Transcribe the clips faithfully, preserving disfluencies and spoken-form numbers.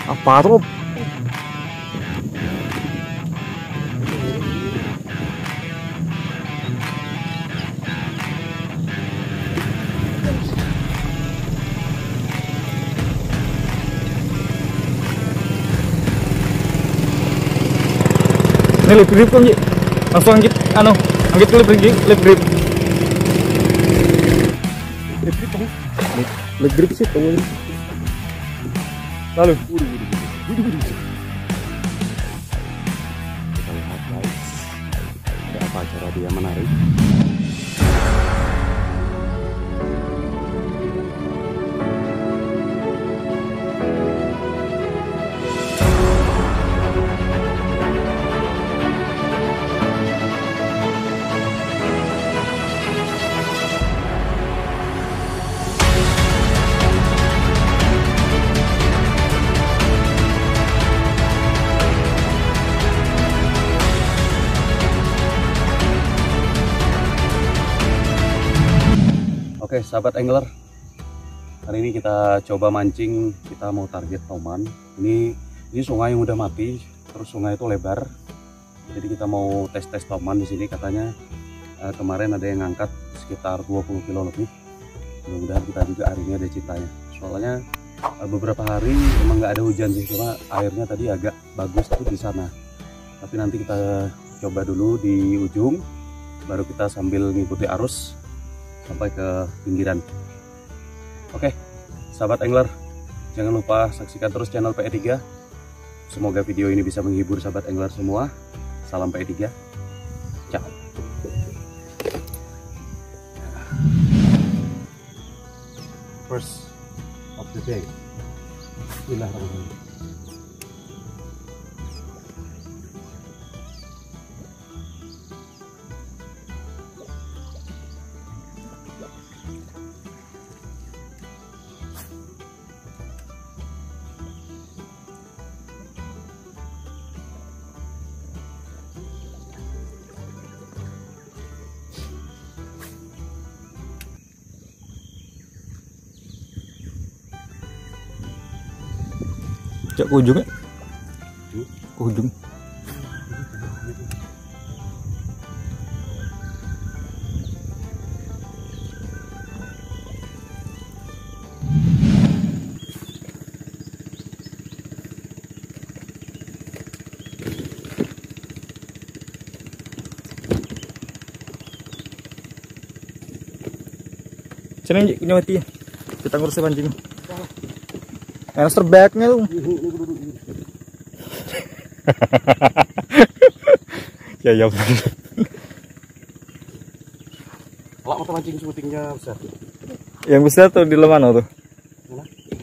Apa tuh? Ini lip grip kan, Ji? Langsung angkit, anu, angkit lip grip, lip grip. Lip grip apa? Lip grip sih, tahu. Lalu, kita lihat guys, ada apa cara dia menarik. Oke sahabat angler, hari ini kita coba mancing, kita mau target toman. Ini ini sungai yang udah mati, terus sungai itu lebar, jadi kita mau tes tes toman di sini. Katanya eh, kemarin ada yang ngangkat sekitar dua puluh kilo lebih. Mudah-mudahan kita juga hari ini ada citanya. Soalnya eh, beberapa hari emang nggak ada hujan sih, cuma airnya tadi agak bagus tuh di sana. Tapi nanti kita coba dulu di ujung, baru kita sambil ngikuti arus sampai ke pinggiran. Oke sahabat angler, jangan lupa saksikan terus channel P E tiga. Semoga video ini bisa menghibur sahabat angler semua. Salam P E tiga, ciao. First of the day. Bismillahirrahmanirrahim. Cak ke ujung ya? Ke ujung. Sini punya mati ya. Kita ngurus pancing. Harus terbaknya tuh. Ya ya. Kalau mau mancing syutingnya besar. Yang besar tuh di mana tuh? Mana?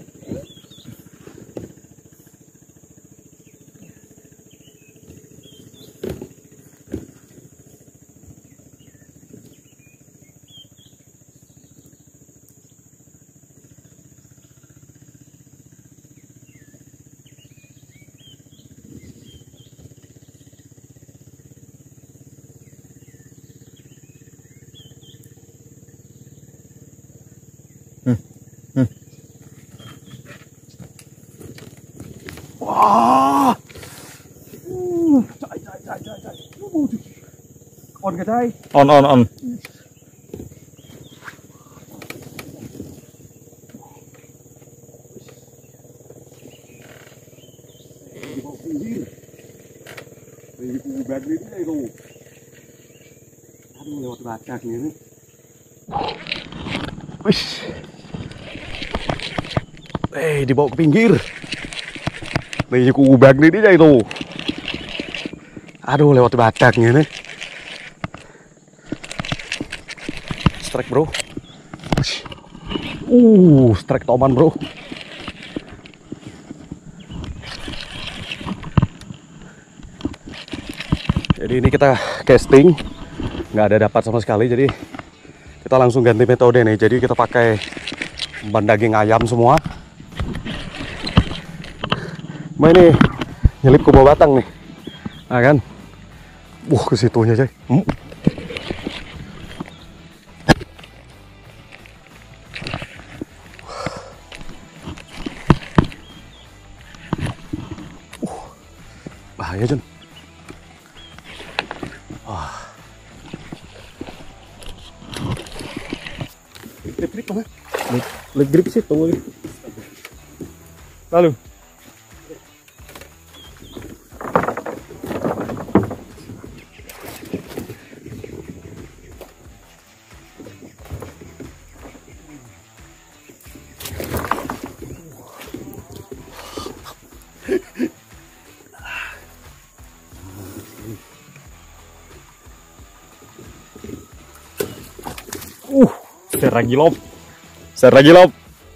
Wah. Uh, cai cai cai cai cai. Uh, on ke cai? On on on. Di bawah pinggir. Ini kubek ini itu. Aduh lewat bacak ini. Wih. Eh dibawa ke pinggir. Nih kubek ini dia itu. Aduh lewat bacaknya nih. Strike bro. Uh, strike toman bro. Jadi ini kita casting, nggak ada dapat sama sekali. Jadi kita langsung ganti metode nih. Jadi kita pakai ban daging ayam semua. Cuma ini nyelip ke bawah batang nih, nah kan? Wah ke situnya coy. Hmm. Bahaya, Jun. Wah. Lip grip mana? Lip grip situ. Lalu. Uh, seragilop. Seragilop.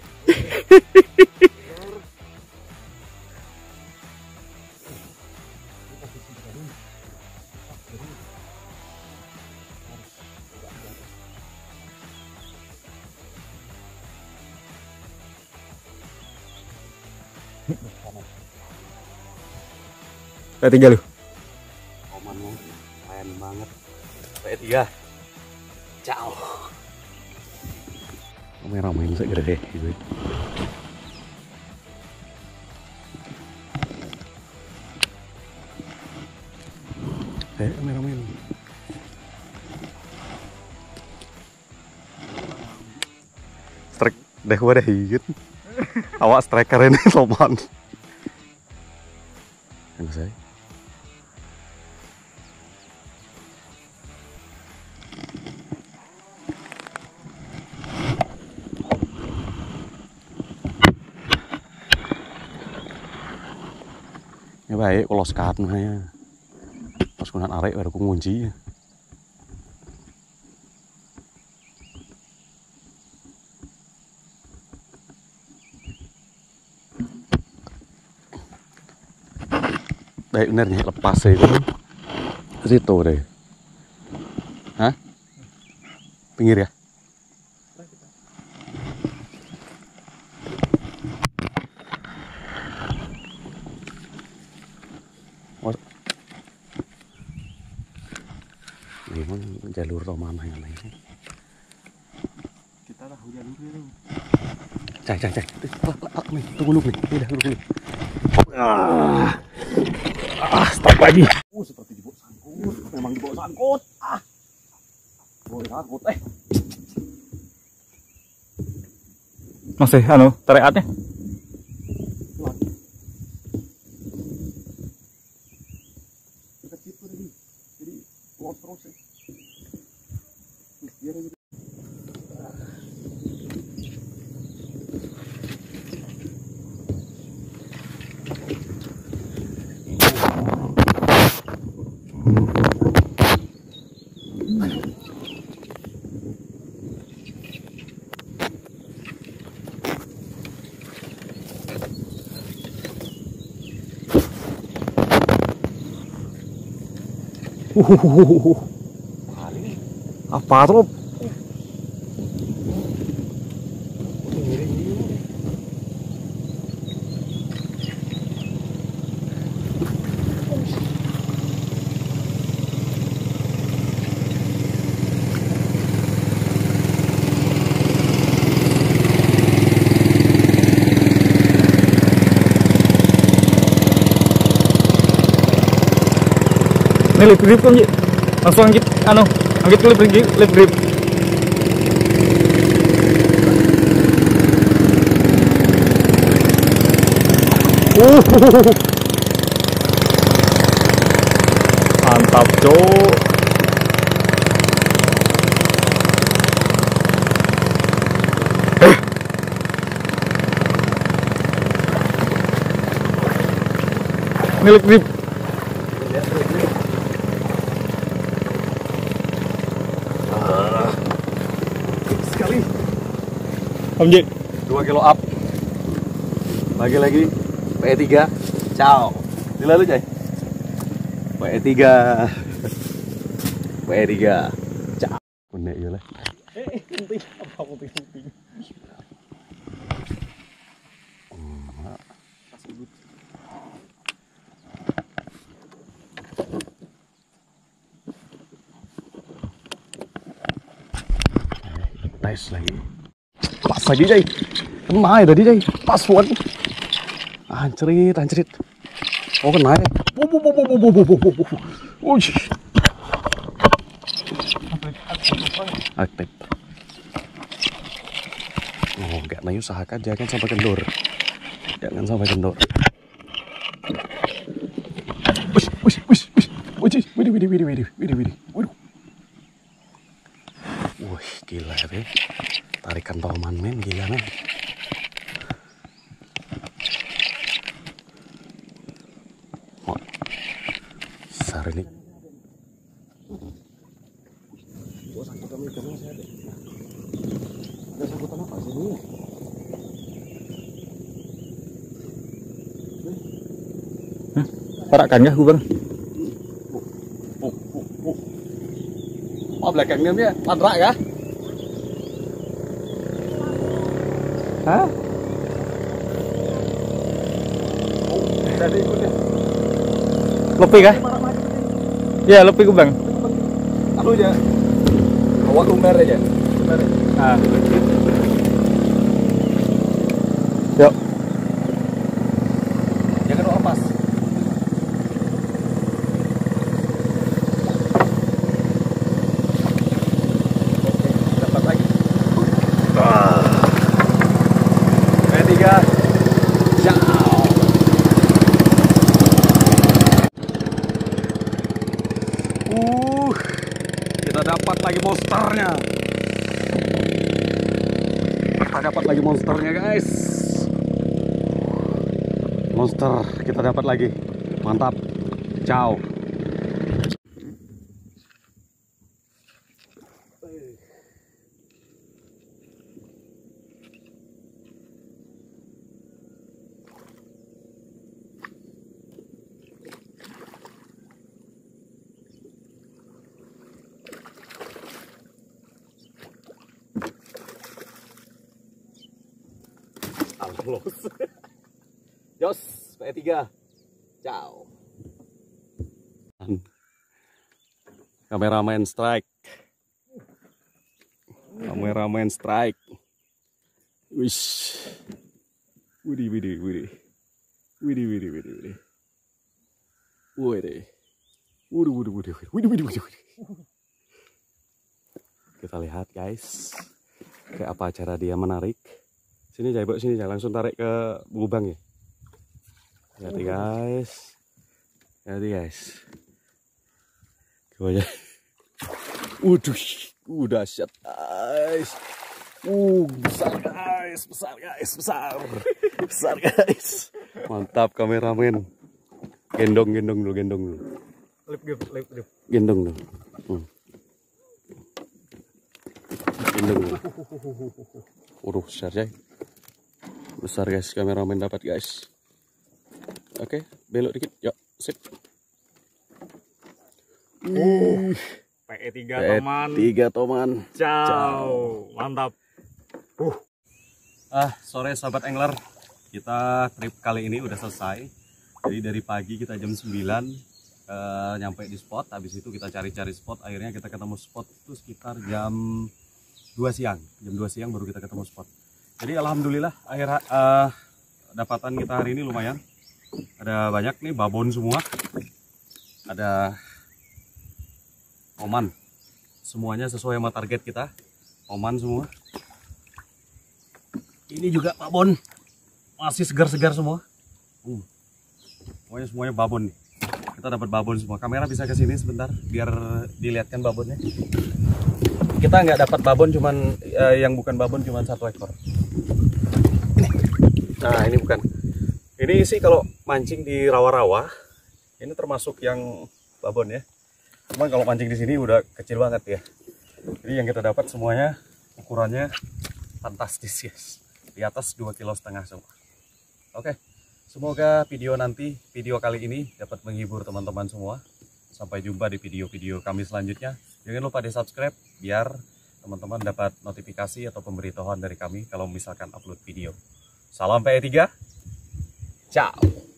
P tiga lu. Oman lu keren banget. P tiga. Ciao. Ramai-ramai bisa gede gitu. Eh, ramai-ramai. Strike deh gua deh hijit. Awak striker ini sopan. Yang saya. Ya baik kalau sekat ya. Pas kunan arek baru ku ngunci. Baik benernya lepas itu ke situ deh. Hah? Pinggir ya? Memang jalur mana yang lainnya? Kita tahu jalurnya tuh. Cai, cai, cai. Nih, tunggu dulu nih. Udah, dulu nih. Ah, ah, stop lagi. Uh, seperti dibawa sangkut. Memang dibawa sangkut. Ah, dibawa sangkut. Eh, masih anu teriaknya. Uh, apa tuh? Ini lip grip kan, Ji? Langsung angkit, anu, angkit ke lip grip, lip grip. Uh, mantap, Cok. Eh. Ini lip grip. Om Ji, dua kilo up. Bagi lagi P tiga. Ciao. Dilalu, Cai. P tiga. P tiga. Ciao. Unik ya lah. Eh, penting apa penting-penting. Nice lagi. Pas lagi, Jay. Kemana tadi, Jay? Pas buat. Ancerit, ancerit. Oh kena ya. Bu, bu, bu, bu, bu, bu, bu, bu, bu. Uy. Aktif. Oh enggak, nah usahakan jangan sampai kendor. Jangan sampai kendor. Wih, wih, wih, wih. Wih, wih, wih, wih, wih, wih, wih, wih. Wih, gila ya, Be. Tarikan toman, men, gila, men. Oh, besar ini. Oh, sangkutan ikan masih ada. Ada sangkutan apa sih ini? Hah? Parakan kah, Bang? Oh, oh, oh. Oh, belakangnya dia ladrak ya? Hah? Oh, ada ikutnya. Lepi kah? Iya, lepi ku, Bang. Anu aja. Awak lumer aja. Lumer. Ah. Yuk. Jangan lepas. Dapat lagi. Yang tiga. Ciao. Uh, kita dapat lagi monsternya. Kita dapat lagi monsternya, guys. Monster kita dapat lagi. Mantap. Ciao. Alhamdulillah. Jos, P tiga. Ciao. Kameramen strike. Kameramen strike. Wish. Widih, widih, widih. Widih, widih, widih, widih. Widih. Widih, widih, widih, widih, widih, widih, widih. Kita lihat, guys. Kayak apa cara dia menarik. Sini aja, Ibu, sini aja. Langsung tarik ke lubang ya. Hati guys. Hati guys. Gue aja. Waduh, udah dahsyat guys. Uh, besar guys, besar guys, besar. Besar guys. Mantap kameramen. Gendong, gendong dulu, gendong dulu. Lip, lip, lip, lip. Gendong dulu. Hmm. Gendong dulu. Waduh, besar ya. Besar guys, kameramen dapat guys. Oke, belok dikit. Yuk, sip. Uh, P E tiga Toman. P E tiga Toman. Ciao. Ciao. Mantap. Uh. Ah, sore sahabat angler. Kita trip kali ini udah selesai. Jadi dari pagi kita jam sembilan uh, nyampe di spot. Habis itu kita cari-cari spot. Akhirnya kita ketemu spot itu sekitar jam dua siang. Jam dua siang baru kita ketemu spot. Jadi alhamdulillah akhir uh, dapatan kita hari ini lumayan. Ada banyak nih babon semua. Ada oman. Semuanya sesuai sama target kita. Oman semua. Ini juga babon. Masih segar-segar semua. Uh. Pokoknya semuanya babon nih. Kita dapat babon semua. Kamera bisa ke sini sebentar biar dilihatkan babonnya. Kita nggak dapat babon, cuman uh, yang bukan babon cuman satu ekor. Nah, ini bukan. Ini sih kalau mancing di rawa-rawa, ini termasuk yang babon ya. Cuman kalau mancing di sini udah kecil banget ya. Jadi yang kita dapat semuanya ukurannya fantastis guys. Di atas dua kilo setengah semua. Oke, semoga video nanti, video kali ini dapat menghibur teman-teman semua. Sampai jumpa di video-video kami selanjutnya. Jangan lupa di subscribe biar teman-teman dapat notifikasi atau pemberitahuan dari kami kalau misalkan upload video. Salam P E tiga. Ciao.